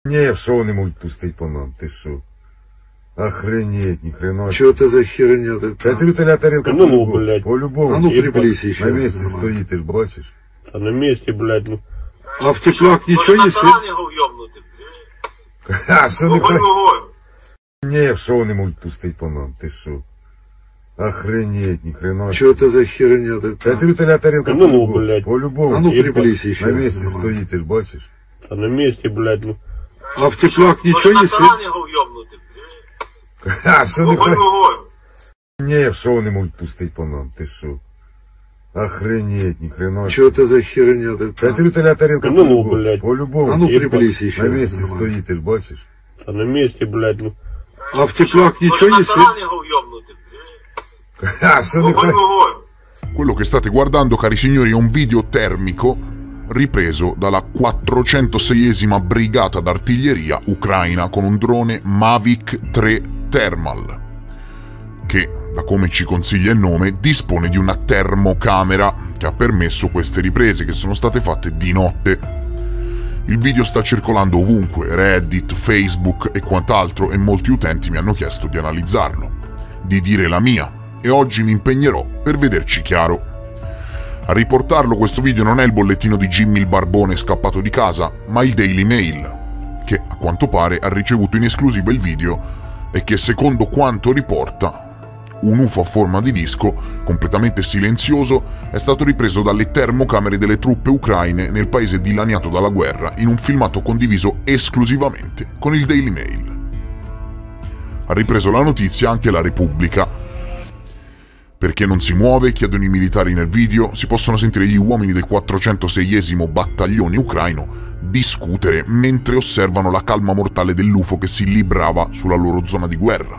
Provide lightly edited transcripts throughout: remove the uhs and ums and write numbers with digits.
Не, что он ему пустить по нам, ты шо? Охренеть, ни хрена. Что это за херня такая? Кастрюля тарелка Ну, блядь. по-любому. А ну приблизь еще. На месте стоит, ты ж бачишь. А на месте, блядь, ну. А в теплак ничего не светит? А, что не, что он ему пустить по нам, ты шо? Охренеть, ни хрена. Что это за херня такая? Кастрюля тарелка Ну, блядь. по-любому. А ну приблизь еще. На месте стоит, ты ж бачишь. А на месте, блядь, ну. А в теплак ничего не светит? А, что не, что он ему пустить по нам, ты шо? Охренеть, ни хрена. Что это за херня такая? Кастрюля тарелка Ну, блядь. по-любому. А ну приблизь еще. На месте стоит, ты ж бачишь. А на месте, блядь, ну. А в теплак nичего не sente? Quello che state guardando, cari signori, è un video termico ripreso dalla 406esima Brigata d'Artiglieria ucraina con un drone Mavic 3 Thermal, che, da come ci consiglia il nome, dispone di una termocamera che ha permesso queste riprese, che sono state fatte di notte. Il video sta circolando ovunque, Reddit, Facebook e quant'altro, e molti utenti mi hanno chiesto di analizzarlo, di dire la mia, e oggi mi impegnerò per vederci chiaro. A riportarlo questo video non è il bollettino di Jimmy il barbone scappato di casa, ma il Daily Mail, che a quanto pare ha ricevuto in esclusiva il video e che, secondo quanto riporta, un UFO a forma di disco, completamente silenzioso, è stato ripreso dalle termocamere delle truppe ucraine nel paese dilaniato dalla guerra, in un filmato condiviso esclusivamente con il Daily Mail. Ha ripreso la notizia anche la Repubblica. Perché non si muove, chiedono i militari nel video, si possono sentire gli uomini del 406esimo battaglione ucraino discutere mentre osservano la calma mortale dell'UFO che si librava sulla loro zona di guerra.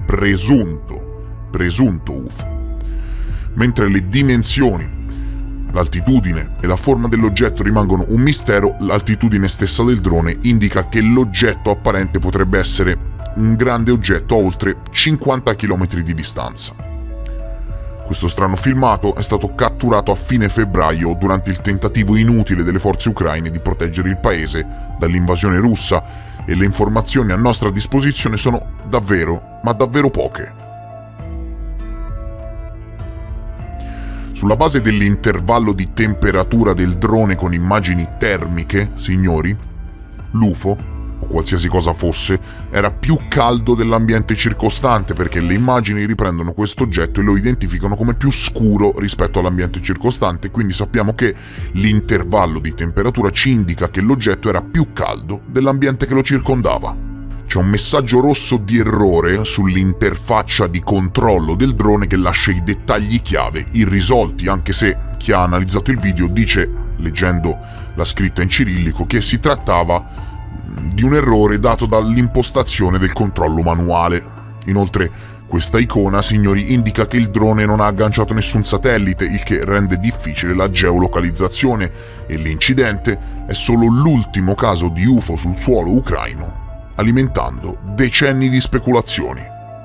Presunto UFO. Mentre le dimensioni, l'altitudine e la forma dell'oggetto rimangono un mistero, l'altitudine stessa del drone indica che l'oggetto apparente potrebbe essere un grande oggetto a oltre 50 km di distanza. Questo strano filmato è stato catturato a fine febbraio durante il tentativo inutile delle forze ucraine di proteggere il paese dall'invasione russa, e le informazioni a nostra disposizione sono davvero, ma davvero poche. Sulla base dell'intervallo di temperatura del drone con immagini termiche, signori, l'UFO, o qualsiasi cosa fosse, era più caldo dell'ambiente circostante, perché le immagini riprendono questo oggetto e lo identificano come più scuro rispetto all'ambiente circostante, quindi sappiamo che l'intervallo di temperatura ci indica che l'oggetto era più caldo dell'ambiente che lo circondava. C'è un messaggio rosso di errore sull'interfaccia di controllo del drone che lascia i dettagli chiave irrisolti, anche se chi ha analizzato il video dice, leggendo la scritta in cirillico, che si trattava di un errore dato dall'impostazione del controllo manuale. Inoltre, questa icona, signori, indica che il drone non ha agganciato nessun satellite, il che rende difficile la geolocalizzazione, e l'incidente è solo l'ultimo caso di UFO sul suolo ucraino, alimentando decenni di speculazioni.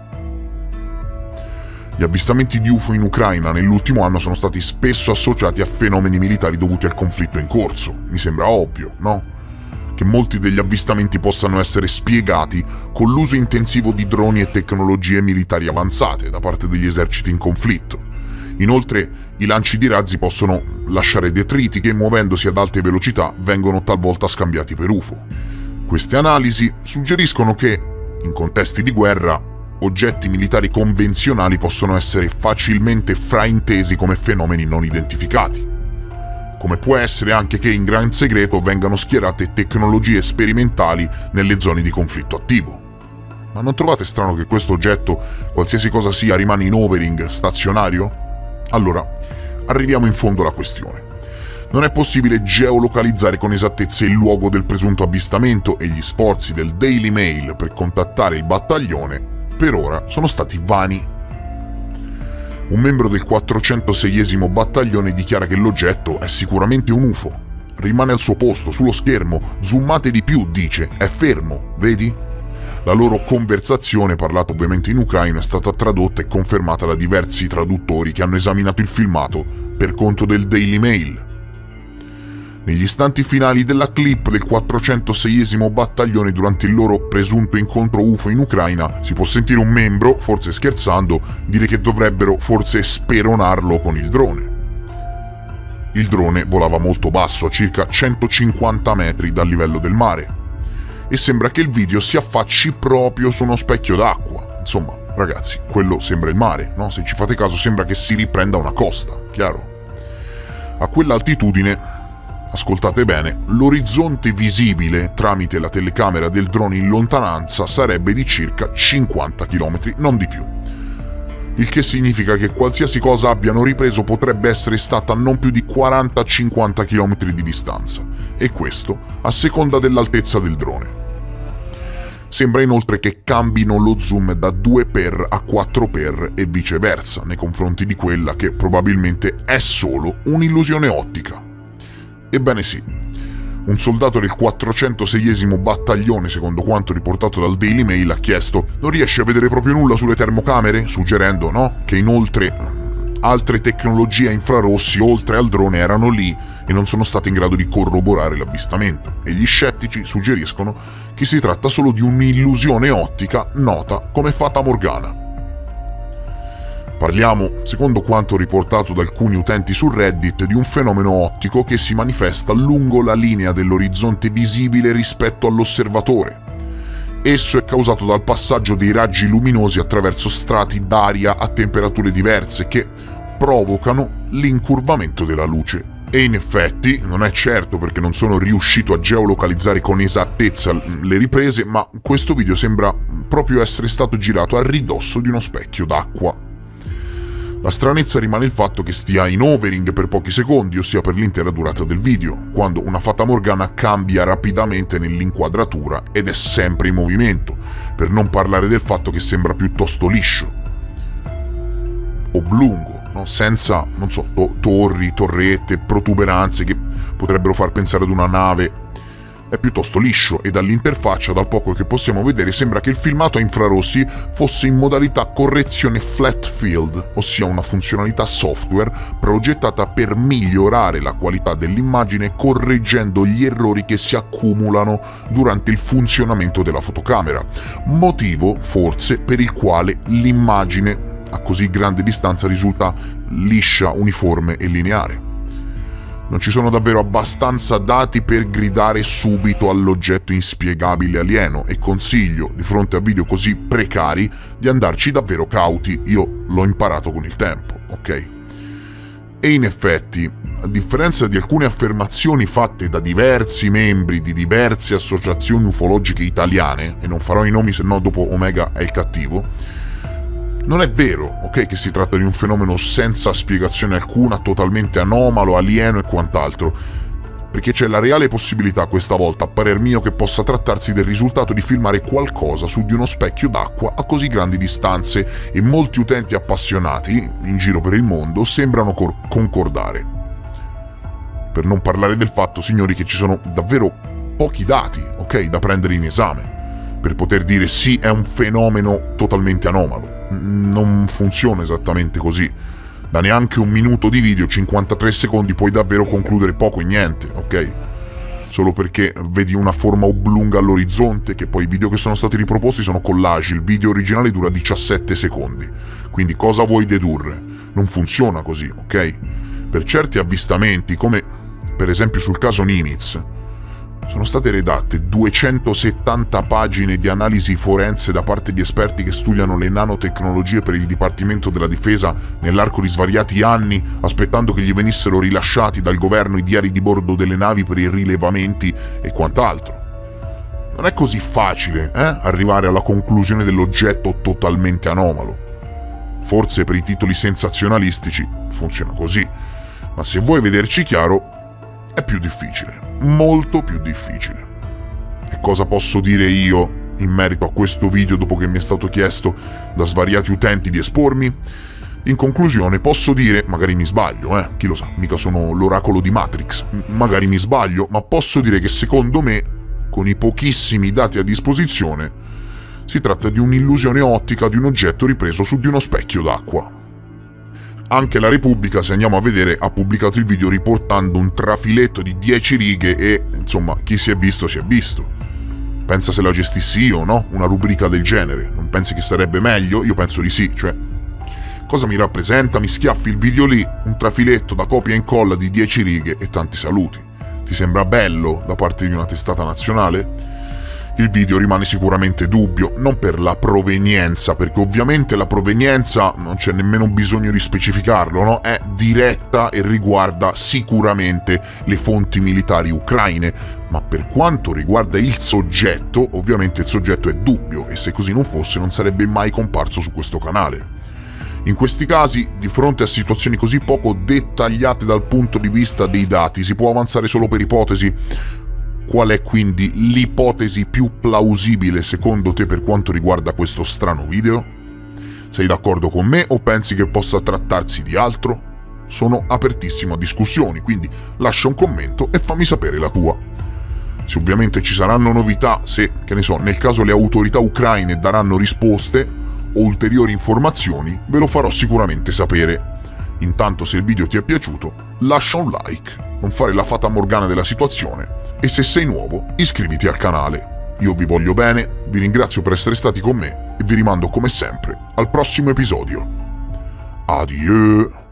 Gli avvistamenti di UFO in Ucraina nell'ultimo anno sono stati spesso associati a fenomeni militari dovuti al conflitto in corso. Mi sembra ovvio, no? Che molti degli avvistamenti possano essere spiegati con l'uso intensivo di droni e tecnologie militari avanzate da parte degli eserciti in conflitto. Inoltre, i lanci di razzi possono lasciare detriti che, muovendosi ad alte velocità, vengono talvolta scambiati per UFO. Queste analisi suggeriscono che, in contesti di guerra, oggetti militari convenzionali possono essere facilmente fraintesi come fenomeni non identificati. Come può essere anche che in gran segreto vengano schierate tecnologie sperimentali nelle zone di conflitto attivo. Ma non trovate strano che questo oggetto, qualsiasi cosa sia, rimane in overing, stazionario? Allora, arriviamo in fondo alla questione. Non è possibile geolocalizzare con esattezza il luogo del presunto avvistamento, e gli sforzi del Daily Mail per contattare il battaglione, per ora, sono stati vani. Un membro del 406esimo battaglione dichiara che l'oggetto è sicuramente un UFO. Rimane al suo posto, sullo schermo, zoomate di più, dice, è fermo, vedi? La loro conversazione, parlata ovviamente in ucraino, è stata tradotta e confermata da diversi traduttori che hanno esaminato il filmato per conto del Daily Mail. Negli istanti finali della clip del 406esimo battaglione durante il loro presunto incontro UFO in Ucraina si può sentire un membro, forse scherzando, dire che dovrebbero forse speronarlo con il drone. Il drone volava molto basso, a circa 150 metri dal livello del mare, e sembra che il video si affacci proprio su uno specchio d'acqua. Insomma, ragazzi, quello sembra il mare, no? Se ci fate caso sembra che si riprenda una costa, chiaro? A quell'altitudine, ascoltate bene, l'orizzonte visibile tramite la telecamera del drone in lontananza sarebbe di circa 50 km, non di più. Il che significa che qualsiasi cosa abbiano ripreso potrebbe essere stata a non più di 40-50 km di distanza, e questo a seconda dell'altezza del drone. Sembra inoltre che cambino lo zoom da 2x a 4x e viceversa, nei confronti di quella che probabilmente è solo un'illusione ottica. Ebbene sì, un soldato del 406esimo battaglione, secondo quanto riportato dal Daily Mail, ha chiesto: non riesce a vedere proprio nulla sulle termocamere? Suggerendo, no, che inoltre altre tecnologie a infrarossi oltre al drone erano lì e non sono state in grado di corroborare l'avvistamento, e gli scettici suggeriscono che si tratta solo di un'illusione ottica nota come Fata Morgana. Parliamo, secondo quanto riportato da alcuni utenti su Reddit, di un fenomeno ottico che si manifesta lungo la linea dell'orizzonte visibile rispetto all'osservatore. Esso è causato dal passaggio dei raggi luminosi attraverso strati d'aria a temperature diverse che provocano l'incurvamento della luce. E in effetti, non è certo perché non sono riuscito a geolocalizzare con esattezza le riprese, ma questo video sembra proprio essere stato girato a ridosso di uno specchio d'acqua. La stranezza rimane il fatto che stia in overing per pochi secondi, ossia per l'intera durata del video, quando una Fata Morgana cambia rapidamente nell'inquadratura ed è sempre in movimento, per non parlare del fatto che sembra piuttosto liscio, oblungo, no? Senza, non so, torri, torrette, protuberanze che potrebbero far pensare ad una nave. È piuttosto liscio e dall'interfaccia, dal poco che possiamo vedere, sembra che il filmato a infrarossi fosse in modalità correzione flat field, ossia una funzionalità software progettata per migliorare la qualità dell'immagine correggendo gli errori che si accumulano durante il funzionamento della fotocamera, motivo forse per il quale l'immagine a così grande distanza risulta liscia, uniforme e lineare. Non ci sono davvero abbastanza dati per gridare subito all'oggetto inspiegabile alieno, e consiglio, di fronte a video così precari, di andarci davvero cauti. Io l'ho imparato con il tempo, ok? E in effetti, a differenza di alcune affermazioni fatte da diversi membri di diverse associazioni ufologiche italiane, e non farò i nomi se no dopo Omega è il cattivo, non è vero, ok, che si tratta di un fenomeno senza spiegazione alcuna, totalmente anomalo, alieno e quant'altro, perché c'è la reale possibilità questa volta, a parer mio, che possa trattarsi del risultato di filmare qualcosa su di uno specchio d'acqua a così grandi distanze, e molti utenti appassionati, in giro per il mondo, sembrano concordare. Per non parlare del fatto, signori, che ci sono davvero pochi dati, ok, da prendere in esame, per poter dire sì, è un fenomeno totalmente anomalo. Non funziona esattamente così. Da neanche un minuto di video, 53 secondi, puoi davvero concludere poco e niente, ok? Solo perché vedi una forma oblunga all'orizzonte, che poi i video che sono stati riproposti sono collage, il video originale dura 17 secondi. Quindi cosa vuoi dedurre? Non funziona così, ok? Per certi avvistamenti, come per esempio sul caso Nimitz, sono state redatte 270 pagine di analisi forense da parte di esperti che studiano le nanotecnologie per il Dipartimento della Difesa nell'arco di svariati anni, aspettando che gli venissero rilasciati dal governo i diari di bordo delle navi per i rilevamenti e quant'altro. Non è così facile, arrivare alla conclusione dell'oggetto totalmente anomalo. Forse per i titoli sensazionalistici funziona così, ma se vuoi vederci chiaro è più difficile. Molto più difficile. E cosa posso dire io in merito a questo video dopo che mi è stato chiesto da svariati utenti di espormi? In conclusione posso dire, magari mi sbaglio, chi lo sa, mica sono l'oracolo di Matrix, magari mi sbaglio, ma posso dire che secondo me, con i pochissimi dati a disposizione, si tratta di un'illusione ottica di un oggetto ripreso su di uno specchio d'acqua. Anche la Repubblica, se andiamo a vedere, ha pubblicato il video riportando un trafiletto di 10 righe e, insomma, chi si è visto si è visto. Pensa se la gestissi io, no? Una rubrica del genere. Non pensi che sarebbe meglio? Io penso di sì, cioè... Cosa mi rappresenta? Mi schiaffi il video lì, un trafiletto da copia e incolla di 10 righe e tanti saluti. Ti sembra bello da parte di una testata nazionale? Il video rimane sicuramente dubbio, non per la provenienza, perché ovviamente la provenienza non c'è nemmeno bisogno di specificarlo, no? È diretta e riguarda sicuramente le fonti militari ucraine, ma per quanto riguarda il soggetto, ovviamente il soggetto è dubbio e se così non fosse non sarebbe mai comparso su questo canale. In questi casi, di fronte a situazioni così poco dettagliate dal punto di vista dei dati, si può avanzare solo per ipotesi. Qual è quindi l'ipotesi più plausibile secondo te per quanto riguarda questo strano video? Sei d'accordo con me o pensi che possa trattarsi di altro? Sono apertissimo a discussioni, quindi lascia un commento e fammi sapere la tua. Se ovviamente ci saranno novità, se, che ne so, nel caso le autorità ucraine daranno risposte o ulteriori informazioni, ve lo farò sicuramente sapere. Intanto, se il video ti è piaciuto, lascia un like, non fare la fata morgana della situazione e se sei nuovo iscriviti al canale. Io vi voglio bene, vi ringrazio per essere stati con me e vi rimando come sempre al prossimo episodio. Adieu!